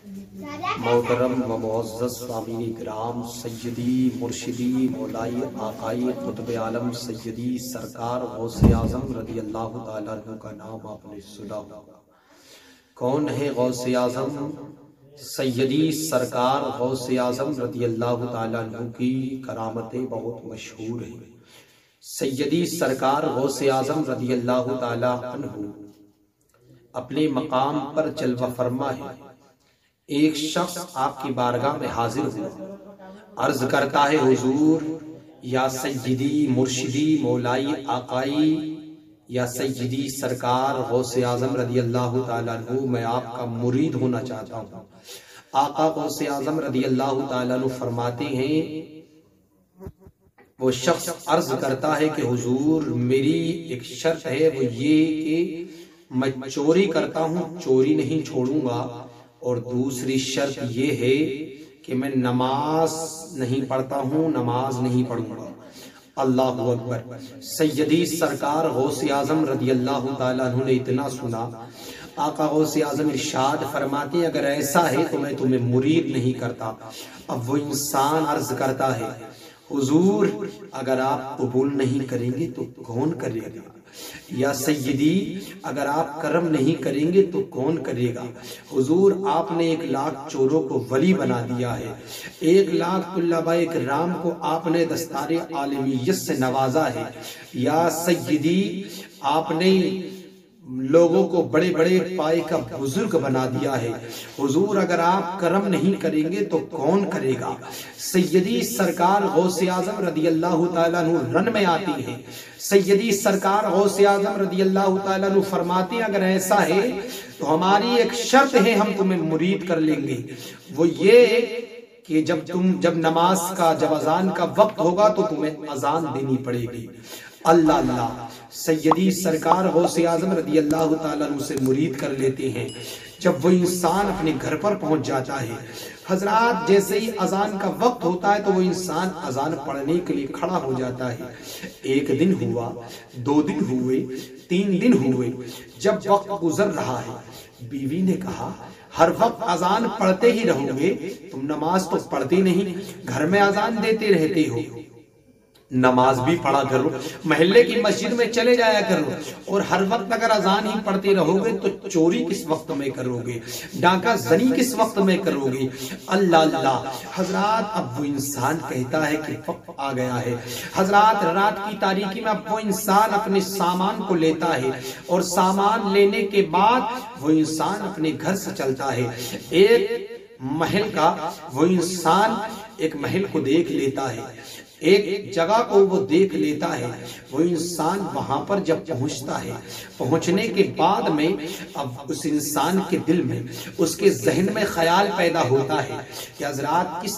محترم و معزز سامعین کرام، سیدی مرشدی مولائی آقائی قطب عالم سیدی سرکار غوث اعظم رضی اللہ تعالیٰ عنہ کا نام آپ نے سنا ہوگا۔ کون ہے غوث اعظم؟ سیدی سرکار غوث اعظم رضی اللہ تعالیٰ عنہ کی کرامتیں بہت مشہور ہیں۔ سیدی سرکار غوث اعظم رضی اللہ تعالیٰ عنہ اپنے مقام پر جلوہ فرما ہے۔ ایک شخص آپ کی بارگاہ میں حاضر ہوا، عرض کرتا ہے حضور یا سیدی مرشدی مولائی آقائی یا سیدی سرکار غوث اعظم رضی اللہ تعالیٰ عنہ، میں آپ کا مرید ہونا چاہتا ہوں۔ آقا غوث اعظم رضی اللہ تعالیٰ عنہ فرماتے ہیں، وہ شخص عرض کرتا ہے کہ حضور میری ایک شرط ہے، وہ یہ کہ میں چوری کرتا ہوں، چوری نہیں چھوڑوں گا، اور دوسری شرط یہ ہے کہ میں نماز نہیں پڑھتا ہوں، نماز نہیں پڑھوں گا۔ اللہ اکبر۔ سیدی سرکار غوث اعظم رضی اللہ تعالیٰ عنہ نے اتنا سنا، آقا غوث اعظم ارشاد فرماتے ہیں اگر ایسا ہے تو میں تمہیں مرید نہیں کرتا۔ اب وہ انسان عرض کرتا ہے حضور اگر آپ قبول نہیں کریں گے تو کون کرے گا؟ یا سیدی اگر آپ کرم نہیں کریں گے تو کون کرے گا؟ حضور آپ نے 1,00,000 چوروں کو ولی بنا دیا ہے، 1,00,000 طلباء کرام کو آپ نے دستار عالمیت سے نوازا ہے۔ یا سیدی آپ نے لوگوں کو بڑے بڑے پائے کا بزرگ بنا دیا ہے، حضور اگر آپ کرم نہیں کریں گے تو کون کرے گا؟ سیدی سرکار غوث اعظم رضی اللہ تعالیٰ عنہ رن میں آتی ہے۔ سیدی سرکار غوث اعظم رضی اللہ تعالیٰ عنہ فرماتے ہیں اگر ایسا ہے تو ہماری ایک شرط ہے، ہم تمہیں مرید کر لیں گے، وہ یہ کہ جب نماز کا جب اذان کا وقت ہوگا تو تمہیں اذان دینی پڑے گی۔ اللہ اللہ، سیدی سرکار غوث اعظم رضی اللہ تعالیٰ عنہ سے مرید کر لیتے ہیں۔ جب وہ انسان اپنے گھر پر پہنچ جاتا ہے، حضرات جیسے ہی اذان کا وقت ہوتا ہے تو وہ انسان اذان پڑھنے کے لیے کھڑا ہو جاتا ہے۔ 1 دن ہوا، 2 دن ہوئے، 3 دن ہوئے، جب وقت گزر رہا ہے، بیوی نے کہا ہر وقت اذان پڑھتے ہی رہو گے، تم نماز تو پڑھتے نہیں، گھر میں اذان دیتے رہتے ہو، نماز بھی پڑھا کرو، محلے کی مسجد میں چلے جایا کرو، اور ہر وقت اگر اذان ہی پڑھتے رہو گے تو چوری کس وقت میں کرو گے، ڈاکہ زنی کس وقت میں کرو گے؟ اللہ اللہ۔ حضرات اب وہ انسان کہتا ہے کہ وقت آ گیا ہے۔ حضرات رات کی تاریکی میں اب وہ انسان اپنے سامان کو لیتا ہے، اور سامان لینے کے بعد وہ انسان اپنے گھر سے چلتا ہے۔ ایک محل کا وہ انسان ایک محل کو دیکھ لیتا ہے، ایک جگہ کو وہ دیکھ لیتا ہے۔ وہ انسان وہاں پر جب پہنچتا ہے، پہنچنے کے بعد میں اب اس انسان کے دل میں، اس کے ذہن میں خیال پیدا ہوتا ہے کہ حضرات کس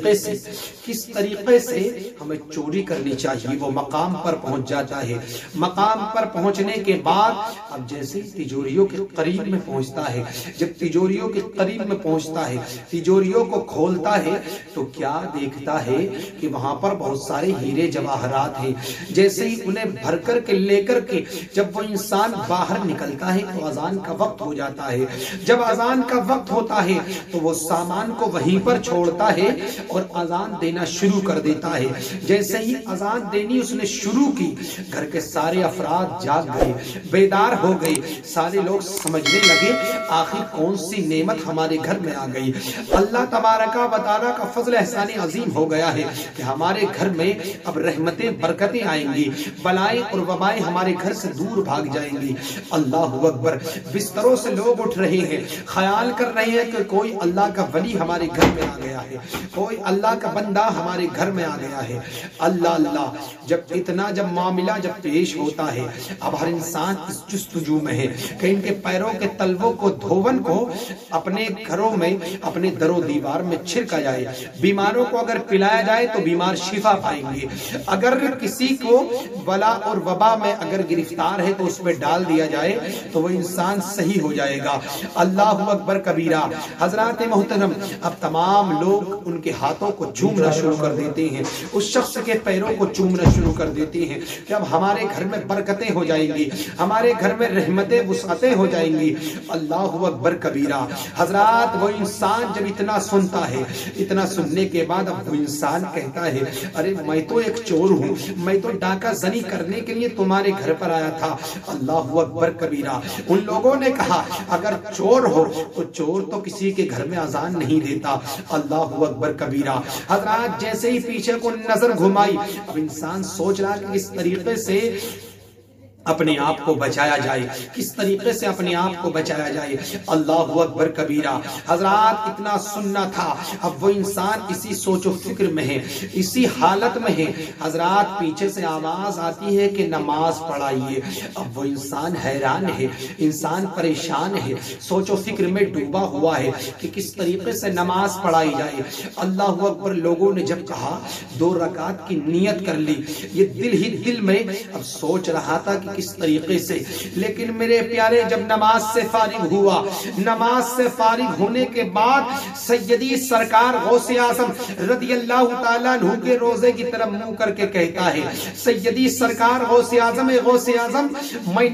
طریقے سے ہمیں چوری کرنی چاہیے۔ وہ مقام پر پہنچ جاتا ہے۔ مقام پر پہنچنے کے بعد اب جیسے تجوریوں کے قریب میں پہنچتا ہے، جب تجوریوں کے قریب میں پہنچتا ہے، تجوریوں کو کھولتا ہے تو کیا دیکھتا ہے کہ وہاں پر بہت سارے ہیرے جواہرات ہیں۔ جیسے ہی انہیں بھر کر کے لے کر کے جب وہ انسان باہر نکلتا ہے تو اذان کا وقت ہو جاتا ہے۔ جب اذان کا وقت ہوتا ہے تو وہ سامان کو وہیں پر چھوڑتا ہے اور اذان دینا شروع کر دیتا ہے۔ جیسے ہی اذان دینی اس نے شروع کی، گھر کے سارے افراد جاگ گئے، بیدار ہو گئے، سارے لوگ سمجھنے لگے آخر کون سی نعمت ہمارے گھر میں آ گئی۔ اللہ تبارک و تعالیٰ کا فضل احسان عظیم ہو گیا ہے کہ ہمارے گھر میں اب رحمتیں برکتیں آئیں گی، بلائیں اور وبائیں ہمارے گھر سے دور بھاگ جائیں گی۔ اللہ اکبر۔ بستروں سے لوگ اٹھ رہے ہیں، خیال کر رہے ہیں کہ کوئی اللہ کا ولی ہمارے گھر میں آ گیا ہے، کوئی اللہ کا بندہ ہمارے گھر میں آ گیا ہے۔ اللہ اللہ۔ جب معاملہ جب پیش ہوتا ہے، اب ہر انسان اس جستجو میں ہے کہ ان کے پیروں کے تلووں کو دھون کو اپنے گھروں میں، اپنے در و دیوار میں چھڑکا جائے۔ بیماروں کو اگر پلایا جائے تو بیمار شفا شفا پائیں گے۔ اگر کسی کو بلا اور وبا میں اگر گرفتار ہے تو اس میں ڈال دیا جائے تو وہ انسان صحیح ہو جائے گا۔ اللہ اکبر کبیرہ۔ حضرات محترم، اب تمام لوگ ان کے ہاتھوں کو چومنا شروع کر دیتے ہیں، اس شخص کے پیروں کو چومنا شروع کر دیتے ہیں کہ اب ہمارے گھر میں برکتیں ہو جائیں گی، ہمارے گھر میں رحمتیں وسعتیں ہو جائیں گی۔ اللہ اکبر کبیرہ۔ حضرات وہ انسان جب اتنا سنتا ہے، اتنا سننے کے بعد اب وہ انسان کہتا ہے ارے میں تو ایک چور ہوں، میں تو ڈاکہ زنی کرنے کے لیے تمہارے گھر پر آیا تھا۔ اللہ اکبر کبیرہ۔ ان لوگوں نے کہا اگر چور ہو تو چور تو کسی کے گھر میں اذان نہیں دیتا۔ اللہ اکبر کبیرہ۔ حضرات جیسے ہی پیچھے کو نظر گھمائی، اب انسان سوچ رہا کہ اس طریقے سے اپنے آپ کو بچایا جائے، کس طریقے سے اپنے آپ کو بچایا جائے۔ اللہ اکبر کبیرہ۔ حضرات اتنا سننا تھا، اب وہ انسان اسی سوچ و فکر میں ہے، اسی حالت میں ہے۔ حضرات پیچھے سے آواز آتی ہے کہ نماز پڑھائیے۔ اب وہ انسان حیران ہے، انسان پریشان ہے، سوچ و فکر میں ڈوبا ہوا ہے کہ کس طریقے سے نماز پڑھائی جائے۔ اللہ اکبر۔ لوگوں نے جب کہا 2 رکعت کی نیت کر لی، یہ دل ہی دل میں اب سوچ رہا تھا کہ کس طریقے سے، لیکن میرے پیارے جب نماز سے فارغ ہوا، نماز سے فارغ ہونے کے بعد سیدی سرکار غوث اعظم رضی اللہ تعالیٰ عنہ کے روزے کی طرف منہ کر کے کہتا ہے، سیدی سرکار غوث اعظم میں